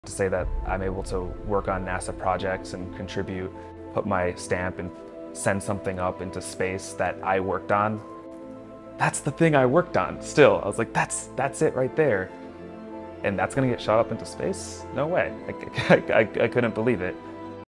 To say that I'm able to work on NASA projects and contribute, put my stamp and send something up into space that I worked on, that's the thing I worked on still. I was like, that's it right there. And that's gonna get shot up into space? No way. I couldn't believe it.